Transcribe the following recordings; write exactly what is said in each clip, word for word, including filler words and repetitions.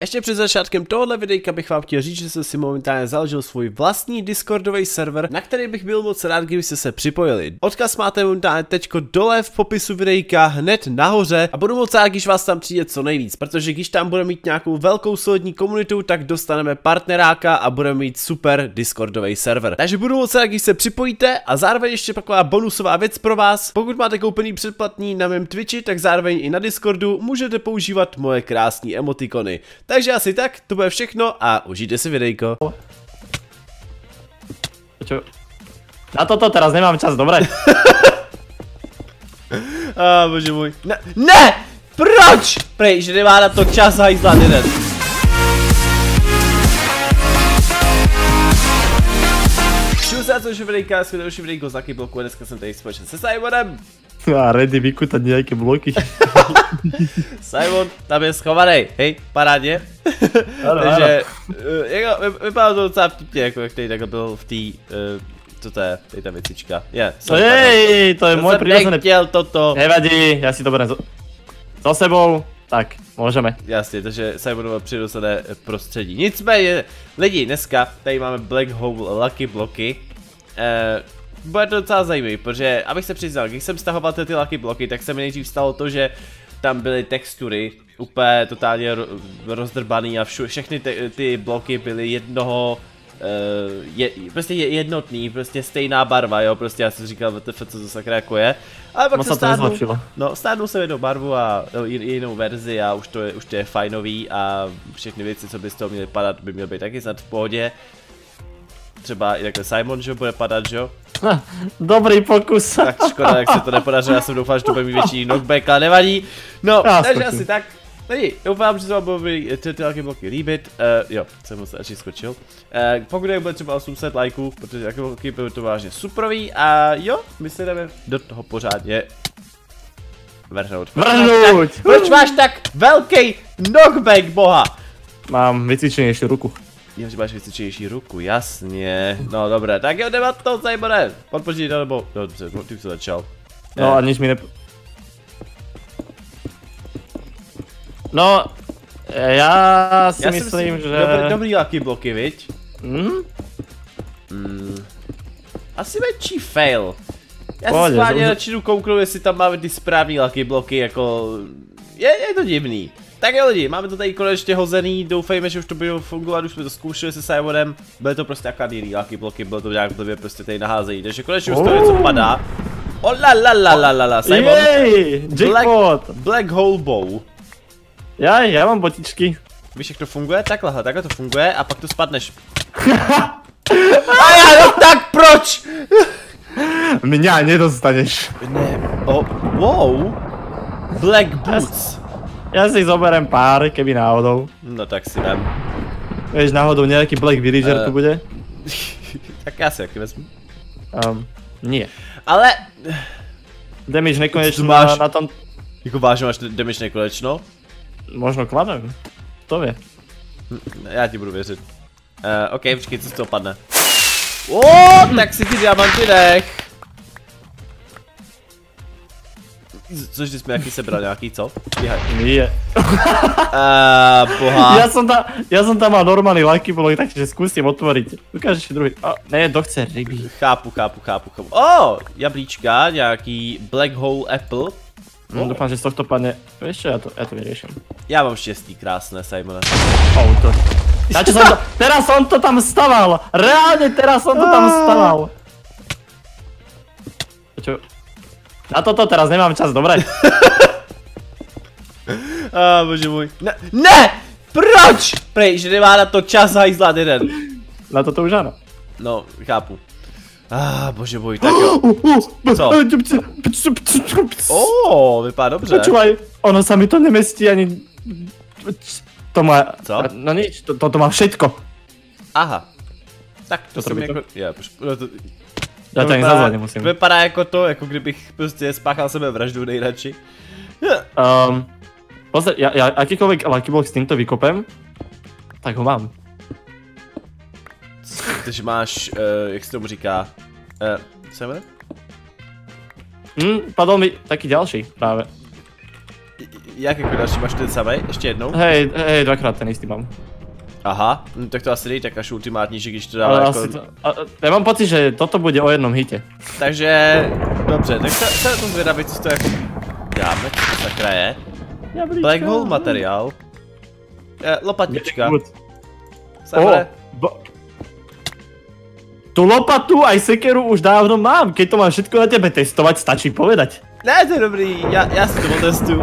Ještě před začátkem tohohle videjka bych vám chtěl říct, že jsem si momentálně založil svůj vlastní Discordový server, na který bych byl moc rád, kdybyste se připojili. Odkaz máte momentálně teďko dole v popisu videjka hned nahoře a budu moc rád, když vás tam přijde co nejvíc, protože když tam budeme mít nějakou velkou solidní komunitu, tak dostaneme partneráka a budeme mít super Discordový server. Takže budu moc rád, když se připojíte a zároveň ještě taková bonusová věc pro vás. Pokud máte koupený předplatný na mém Twitchi, tak zároveň i na Discordu můžete používat moje krásné emotikony. Takže asi tak, to bude všechno a užijte si videjko. Čo? Na toto teraz nemám čas, dobré? A bože můj. Ne, ne! Proč? Prej, že nemá na to čas hajzla jeden. Čus a což videjka, jsme další videjko z Lucky Bloku a dneska jsem tady společně se Simonem. A ready vykutať nejaké bloky. Simon tam je schovaný, hej, parádě. Ano, Takže, uh, jako, vypadá to docela vtipně, jako jak tady takhle byl v té, uh, co to je, tady ta věcička. Je, yeah, hej, to je můj přirozený. nechtěl toto. Nevadí, já si to berem za sebou, tak, můžeme. Jasně, takže Simonovo přirozené prostředí. Nicméně, lidi, dneska tady máme Black Hole Lucky Bloky. Uh, Bude to docela zajímavý, protože, abych se přiznal, když jsem stahoval ty, ty Lucky Bloky, tak se mi nejdřív stalo to, že tam byly textury úplně totálně rozdrbaný a všu, všechny ty, ty bloky byly jednoho, uh, je, prostě jednotný, prostě stejná barva, jo, prostě já jsem říkal, co to sakra jako je. Ale pak no se stárnul, no, stárnul jsem jednou barvu a no, jinou verzi a už to, je, už to je fajnový a všechny věci, co by z toho měly padat, by měly být taky snad v pohodě. Třeba i takhle Simon, že bude padat, že jo? Dobrý pokus. Tak škoda, jak se to nepodařilo, já jsem doufal, že to bude mít větší knockback, ale nevadí. No, já takže skočím. Asi tak. Lidi, doufám, že se vám budou ty, ty Lucky Bloky líbit. Uh, jo, jsem se radši skočil. Uh, pokud je bude třeba osm set lajků, protože Lucky Bloky byly to vážně superový a jo, my se jdeme do toho pořádně vrhnout. Vrhnout! Proč máš tak velký knockback, boha? Mám vycvičenější ruku. Jo, že máš vycvičenější ruku, jasně. No dobré, tak jo, jdeme to, Simone. Podpořit, nebo, no dobře, ty jsi začal. No a nic mi ne... No, já si já myslím, myslím, že... Dobrý, dobrý Lucky Bloky, viď? Hmm? Hmm. Asi větší fail. Já Pohodě, si schválně to... radši jdu kouknout, jestli tam máme ty správný Lucky Bloky, jako... Je, je to divný. Tak jo lidi, máme to tady konečně hozený, doufejme, že už to bude fungovat, už jsme to zkoušeli se Simonem. Byly to prostě akadýrý Lucky Bloky, bylo to nějak blbě prostě tady naházejí, takže konečně už to něco padá. Oh la la la la la la, Simon. Jej, jackpot. Black, Black Hole Bow. Já, já mám botičky. Víš, jak to funguje? Takhle, takhle to funguje a pak to spadneš. A já, no tak proč? Mě nedostaneš. Ne, oh, wow. Black Boots. Já si zoberem pár, keby náhodou. No tak si vem. Víš, náhodou nějaký Black Villager uh, tu bude? Tak já si jaký vezmu. Um, nie. Ale... Damage nekonečno máš na tom... Jako vážně máš damage nekonečno? Možno kladem. To ví. Já ti budu věřit. Uh, OK, počkej, co z toho padne. Oh, tak si ty diamanty nech. Což ty jsi mi nějaký sebral, nějaký co? Nie. uh, boha. Ja som tam, ja som tam mal normálny Lucky Block, takže skúsim otvoriť. Ukážeš si druhý. Oh, ne, to chce ryby. Chápu, chápu, chápu, chápu. Oh, jablíčka, nějaký Black Hole Apple. No, oh. Doufám, že z tohto padne. Vieš čo, ja to, ja to vyrieším. Já mám štěstí, krásné, Simone. Auto. Na čo som to, teraz som to tam staval. Reálne teraz som to tam staval. Čo? Na toto teraz nemám čas, dobré? A ah, bože můj. Ne, ne! Proč? Prej, že nemá na to čas hajzla jeden. Na toto už ano. No, chápu. Ah, bože můj, tak jo. Co? Oh, vypadá dobře. Počúvaj, ono sa mi to nemestí ani... To má... Co? No nič, to, to, to má všetko. Aha. Tak to, to jsem to? jako... Já, no to... Já to ani zazvat nemusím. Vypadá jako to, jako kdybych prostě spáchal sebe vraždu nejradši. Um, pozor, ja, ja akýkoľvek Lucky Block s týmto vykopem, tak ho mám. Takže máš, uh, jak se tomu říká, uh, co je? Hm, padol mi taký ďalší práve. Jak jako další, máš ten samej? Ještě jednou? Hej, hej, dvakrát ten istý mám. Aha, no, tak to asi není tak až ultimátní, že když to dává Ale jako... asi to, a, já mám pocit, že toto bude o jednom hite. Takže, dobře, tak se, se na tom zvědavit, co to jako dáme, co to sakra je. Jablíčka. Black hole materiál. Eh, lopatička. O, Sabre. bo... Tu lopatu aj sekeru už dávno mám, keď to mám všetko na tebe testovať, stačí povedať. Ne, to je dobrý, já, já si to otestuju.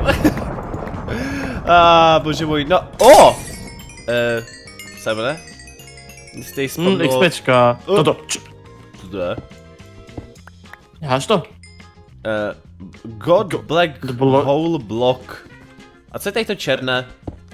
A bože můj, no, o! Eh, Sabre? Jste jí Mm, spodnul... XPčka, Uh. toto. Č Co to je? Háš to? Eh, God Go- Black blo- Hole Block. A co je tady to černé?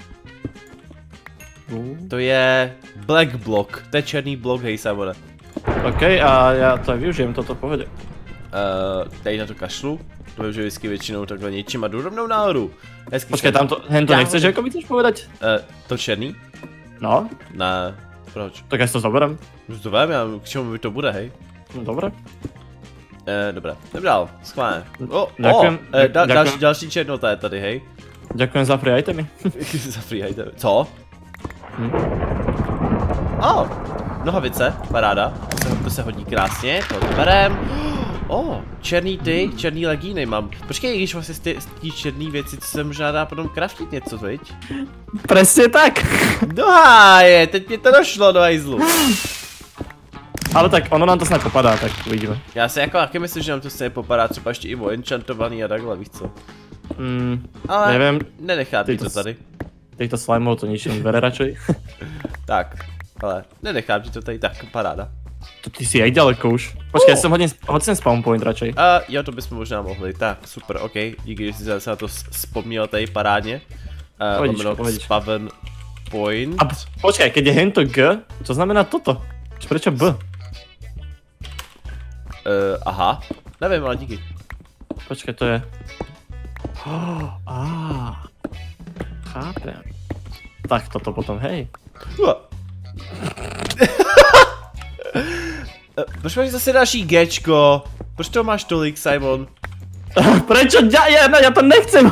To je Black Block, to je černý blok, hej Sabre. OK, a já to aj využijem, toto povede. Uh, tady na to kašlu, to využiju vždycky většinou takhle něčím a jdu rovnou nahoru. Hezký Počkej, jsem- tam to, hen to Já- nechceš, jako mi chceš povedať? Uh, to černý? No, Ne, proč? tak já si to zoberem. Už to vím, já, k čemu mi to bude, hej? No, dobre. Uh, dobré, jdem dál, schválně. O, oh, Ďakujem, oh, uh, da, ďakujem. další, další černota je tady, hej? Ďakujem za free itemy. Za free item. Co? Hm. Oh, nohavice, paráda, to se, to se hodí krásně, to berem. Oh, černý ty, černý legíny mám. Počkej, když vlastně z ty, z ty černý věci, co se možná dá potom craftit něco, viď? Presne tak. No háje, teď mě to došlo do hajzlu. Ale tak ono nám to snad popadá, tak uvidíme. Já si jako taky myslím, že nám to stejně popadá, třeba ještě i o enchantovaný a takhle, víš co? Mm, Ale nevím, nenechám ti ty to to tady. týchto slimeov to ničím vere radšej. Tak, ale nenechám ti to tady, tak paráda. To ty si aj ďaleko už. Počkej, Oh. ja som hodím, hoď sem spawn point radšej. A jo, to bychom možná mohli, tak super, ok, díky, že jsi se na to s- vzpomněl tady parádně. Uh, Pohodička, lomeno pohodička. spawn point. A počkaj, keď je hento G, to znamená toto. Čo, prečo B? Uh, aha, nevím, ale díky. Počkaj, to je... Oh, ah, chápem. Tak toto potom, hej. Uh. Eh, Proč máš zase další Gčko? Proč to máš tolik, Simon? Prečo? Ja, ja, ja to nechcem.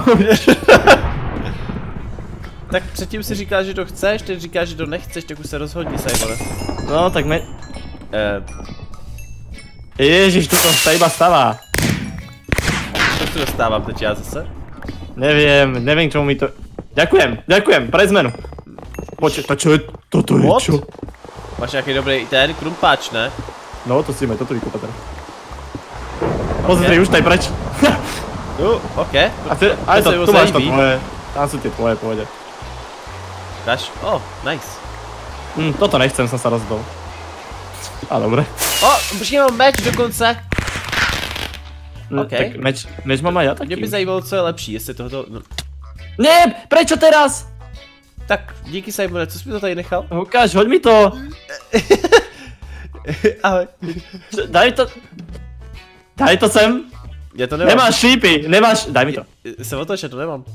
Tak předtím si říkal, že to chceš, teď říkáš, že to nechceš, tak už se rozhodni, Simone. No, tak me... Eh, Ježiš, toto sa iba stavá. co se dostávám teď já zase? Neviem, neviem, čomu mi to... Ďakujem, ďakujem, pre zmenu. Počkej, to čo je? Toto je What? čo? Máš nějaký dobrý ten krumpáč, ne? No, to si ideme toto vykopať teraz. Pozri, už tady preč. Uh, ok. A ty, ale se to, moc tu máš to nelíbí. tvoje. Tam sú tie tvoje, pôjde. Dáš? Oh, nice. Hm, toto nechcem, som sa rozbil. A dobre. O, oh, počkej, mám meč dokonce. Hm, OK. Tak meč, meč mám aj ja taký. Mě by zajímalo, co je lepší, jestli tohoto... No. Ne, prečo teraz? Tak, díky Simone, co jsi mi to tady nechal? Ukáž, hoď mi to. Ahoj. Daj to. Daj to sem. Já to nemám. Nemáš šípy, nemáš, daj mi to. Jsem otočen, to nemám.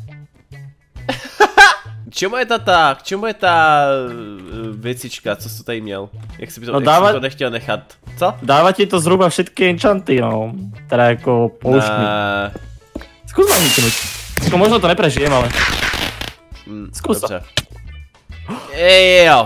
K čemu je ta ta, k čemu je ta uh, věcička, co jsi tady měl? Jak jsi by to, No jak dávat- jsi to nechtěl nechat? Co? Dáva ti to zhruba všetky enchanty, no. Teda jako pouštní. Ne. Skús ma hitnúť. Sko, možno to neprežijem, ale... Mm, Zkus to. dobře. Ej, jo.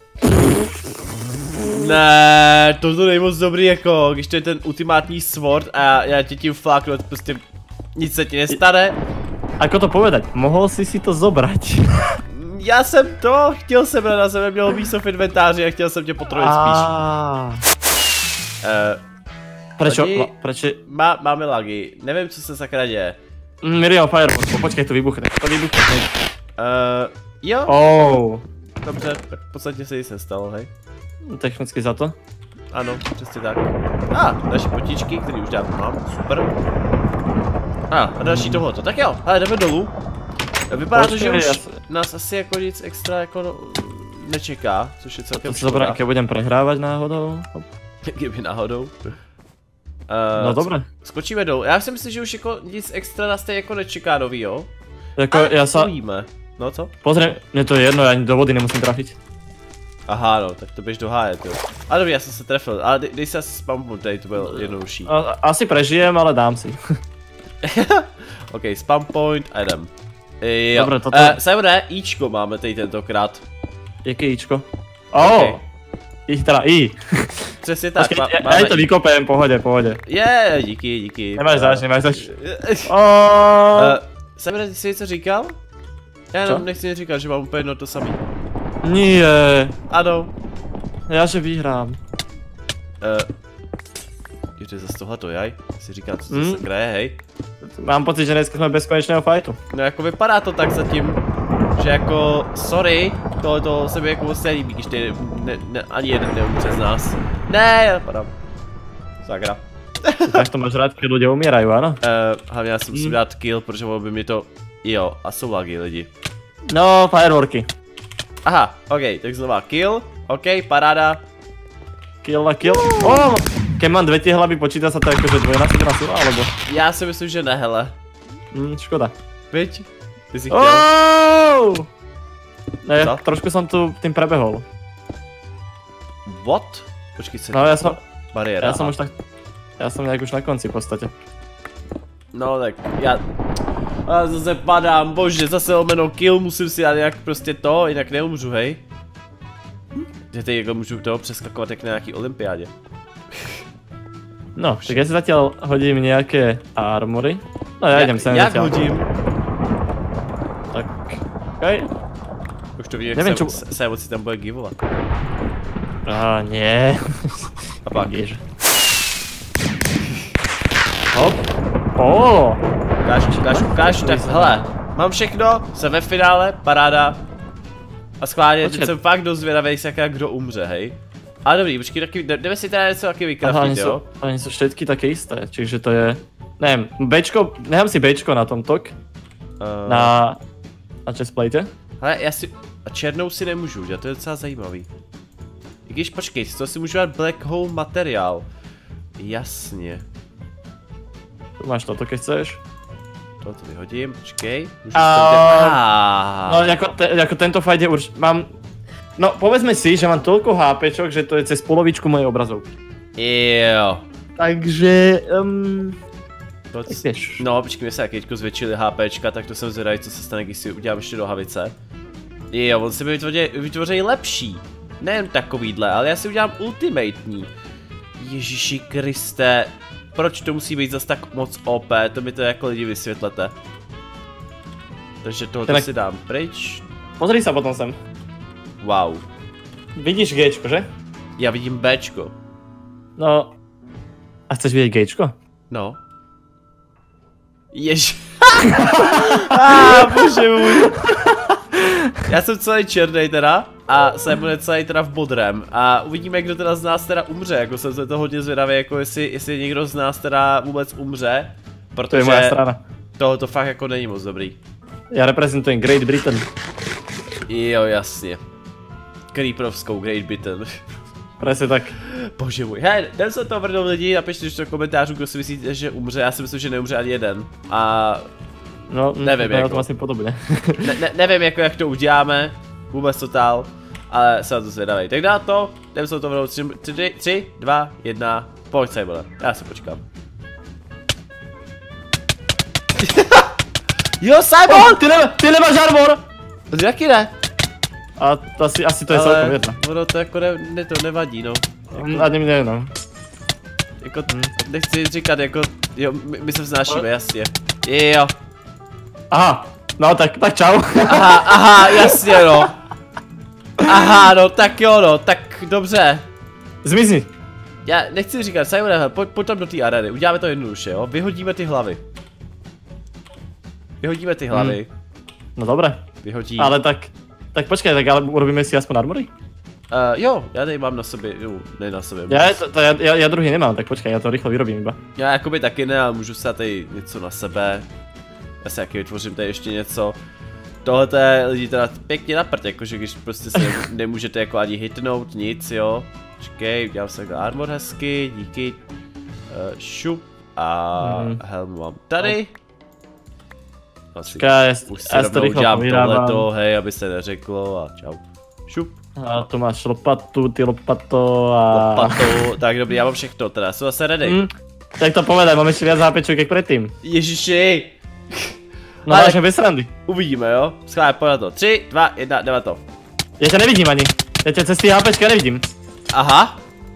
Ne, to není moc dobrý jako, když to je ten ultimátní sword a já, já tě tím fláknu, prostě nic se ti nestane. Ako to povedať? Mohol si si to zobrať. Já jsem to, chtěl jsem na sebe, měl místo v inventáři a chtěl jsem tě potrojit spíš. Á. Uh, Prečo? Lidi- No, prečo? má, máme lagy, nevím, co se sakra děje. Mm, Miriam Fireball, počkej, to vybuchne. To vybuchne. Uh, jo, Oh. dobře, tak v podstatě se nic nestalo, hej. Technicky za to. Ano, přesně tak. A, ah, další potíčky, který už dávno mám, super. A, ah, a další tohleto, tak jo, ale jdeme dolů. Vypadá to, že Počkej, už já se- nás asi jako nic extra jako no, nečeká, což je celkem To si zoberám, keď budem prehrávať náhodou. Kdyby náhodou. Uh, No dobré. Skočíme dolů, já si myslím, že už jako nic extra nás tady jako nečeká novýho. Jako Ale ja sa... Uvidíme. No co? Pozri, mne to je jedno, ja ani do vody nemusím trafiť. Aha, no, tak to běž do háje, jo. A dobrý, já jsem se trefil, ale dej, dej se asi spam tady, to bylo jednodušší. A, asi prežijem, ale dám si. OK, spam point a jdem. Jo. Dobre, toto... Uh, Simone, Ičko máme tady tentokrát. Jaké Ičko? Oh, okay. I, teda I. Přesně tak. Počkej, já, já to vykopem, pohodě, pohodě. Je, yeah, díky, díky. Nemáš zač, nemáš zač. Oh. Uh, Simone, ty jsi něco říkal? Já jenom Co? nechci říkat, že mám úplně jedno to samý. Nie. Ano. Já že vyhrám. Uh, Jde zase tohleto, jaj? Si říkám, co to Hmm. se kraje, hej? Mám pocit, že dneska jsme bez konečného fightu. No jako vypadá to tak zatím, že jako, sorry, tohleto se mi jako moc nelíbí, když ty ne, ne, ani jeden neumře z nás. Ne, já padám. Sakra. Tak to máš rád, když lidé umírají, ano? Uh, hlavně já si musím Hmm. dát kill, protože ono by mi to, jo, a jsou lagy lidi. No, fireworky. Aha, ok, tak znova kill, ok, paráda. Kill na kill. Oh, keď mám dvě ty hlavy, počítá se to jako, že dvojnásobná sila, alebo? Já si myslím, že ne, hele. Hm, škoda. Viď? Ty jsi chtěl. Oh! Ne, Co? trošku jsem tu tím prebehol. What? Počkej se. No, já jsem, Bariéra. já jsem aha. už tak, já jsem nějak už na konci v podstatě. No tak, já... A zase padám, bože, zase omeno kill, musím si dát nějak prostě to, jinak neumřu, hej. Že teď jako můžu to přeskakovat jak na nějaký olympiádě. No, tak já si zatím hodím nějaké armory. No já jdem sem Jak zatiaľ. hodím? Tak, okej. Už to vidím, Nevím, jak čo- se, se si tam bude givovat. A nie. A pak. Jež. Hop. Oh. Ukáž, ukáž, ukáž, tak hele, mám všechno, jsem ve finále, paráda. A schválně, teď Počkej. jsem fakt dost zvědavý, jak kdo umře, hej. Ale dobrý, počkej, taky, jdeme si teda něco taky Aha, vykraftit, oni jo? jsou, oni jsou všetky také isté, čiže to je... Nevím, Bčko, nechám si Bčko na tom tok, Uh, na... na chestplate. Hele, já si, a černou si nemůžu udělat, to je docela zajímavý. I když, počkej, z toho si můžu dát black hole materiál. Jasně. Tu máš toto, keď chceš. Tohle to vyhodím, počkej. Můžu A- to udělat. Ah. No, jako, te, jako tento fight je už, mám... No, povedzme si, že mám toľko HPčok, že to je cez polovičku mojej obrazovky. Jo. Takže, um, To, tak vieš. no, počkej, mě se jak teďko zvětšili HPčka, tak to jsem zvědavý, co se stane, když si udělám ještě do havice. Jo, on si mi vytvoří, vytvoří lepší. Nejen takovýhle, ale já si udělám ultimatní. Ježíši Kriste. Proč to musí být zas tak moc O P, to mi to jako lidi vysvětlete. Takže tohle Tak- si dám pryč. Pozri sa potom sem. Wow. Vidíš Gčko, že? Já vidím Bčko. No. A chceš vidieť Gčko? No. Jež. ah, bože můj. Já jsem celý černý teda a Simon je celý teda v modrém a uvidíme, kdo teda z nás teda umře, jako jsem se to hodně zvědavý, jako jestli, jestli někdo z nás teda vůbec umře, To je moja protože strana. to, to fakt jako není moc dobrý. Ja reprezentujem Great Britain. Jo, jasně. Creeperovskou Great Britain. Presne tak. Bože můj. Hej, jdem se to vrnout lidi, napište do komentářů, kdo si myslíte, že umře, já si myslím, že neumře ani jeden. A No, Nevím, to je jako. to asi podobne. ne, ne, nevím jako jak to uděláme, vůbec totál, ale jsem na to zvědavý. Tak dá to, jdem se to vrnout, tři, dva, jedna, pojď Simone, já se počkám. Jo, Simon! Ty, ne, ty nemáš armor! Jaký ne? A to asi, asi to je celkom Ale jedno. ono to jako ne, ne, to nevadí, no. Jako, ani mne, no. Jako, nechci říkat, jako, jo, my, my se vznášíme, jasně. Jo. Aha, no tak, tak čau. Aha, aha, jasně no. Aha, no, tak jo no, tak dobře. Zmizni. Já nechci říkat, Simone, pojď, pojď tam do té areny, uděláme to jednoduše, jo? Vyhodíme ty hlavy. Vyhodíme ty hlavy. Hmm. No dobre, Vyhodím. ale tak, tak počkaj, tak ale urobíme si aspoň armory? Uh, jo, já tady mám na sobě, jo, ne na sobě. Ja, to, to, ja, ja, ja druhý nemám, tak počkaj, ja to rýchlo vyrobím iba. Já jakoby taky ne, ale můžu si dát tady něco na sebe. Já si taky vytvořím tady ještě něco. Tohle to je lidi teda pěkně na prd, jakože když prostě se nemůžete jako ani hitnout, nic, jo. Počkej, udělám si takhle armor hezky, díky. Uh, šup a Mhm. helmu mám tady. Asi Počkaj, ja, už si ja si to rovnou rýchlo udělám povyrábam. tohleto, hej, aby se neřeklo a čau. Šup, A tu máš lopatu, ty lopato a... lopatou, tak dobrý, já mám všechno teda, jsou zase ready. Hm, tak to povedaj, mám ešte viac hápečok jak predtým. Ježiši! No Ale máš jak vysrandy. uvidíme, jo? Schválně, pojď na to. tři, dva, jedna, jdeme to. Já tě nevidím ani. Já tě cez ty HPčka nevidím. Aha.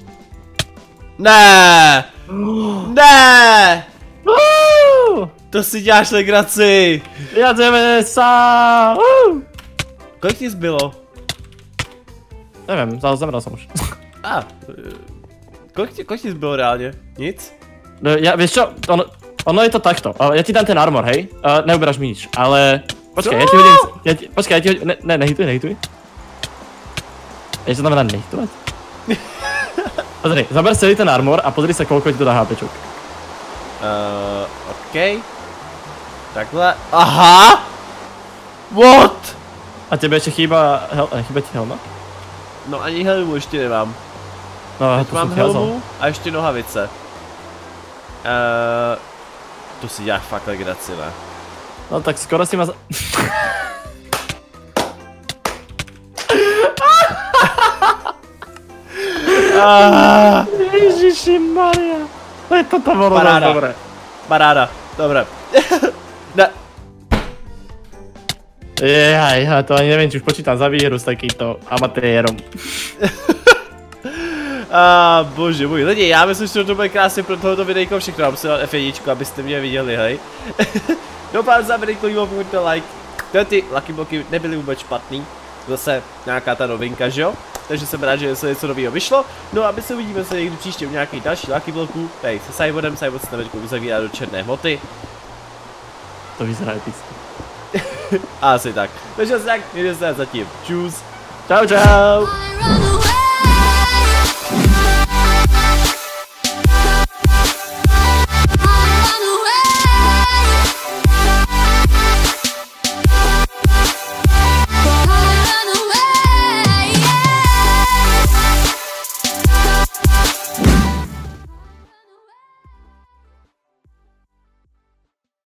Ne. Ne. Uh, To si děláš legraci. já jdeme sám. Uh. Kolik ti zbylo? Nevím, zemřel jsem už. A. Ah, kolik ti, kolik ti zbylo reálně? Nic? No, já, víš čo, ono, ono je to takto. Uh, já ti dám ten armor, hej? Uh, neuberáš mi nič, ale... Počkej, já ti hodím... Já ti, počkej, já ti hodím... Ne, ne, nehituj, nehituj. Ještě to znamená nehitovat? Pozri, zaber celý ten armor a pozri se, kolik ti to dá HPčok. Uh, OK. Takhle. Aha! What? A tebe ještě chýba... Hel, chýba ti helma? No ani helmu ještě nemám. No, Teď to mám jsem chtěl helmu a ještě nohavice. Uh, to si děláš fakt legraci, ne? No tak skoro si ma... Za... Ah, Ježišimaria. To je toto bolo Paráda. dobré. paráda, dobré. Ne. Jejaj, ale to ani neviem, či už počítam za výhru s takýmto amatérom. A ah, bože můj, lidi, já myslím, že to bude krásně pro tohoto videjko všechno, já musím dát F jedna, abyste mě viděli, hej. Doufám, za videjko líbilo, pokud like. Tyhle ty Lucky Bloky nebyly vůbec špatný, zase nějaká ta novinka, že jo? Takže jsem rád, že se něco nového vyšlo. No a my se uvidíme se někdy příště u nějakých dalších Lucky Bloků, tady se Cyborem, Cybor se tam uzavírá do černé hmoty. To vyzerá epicky. Asi tak. Takže tak, mějte se zatím. Čus. Čau, čau.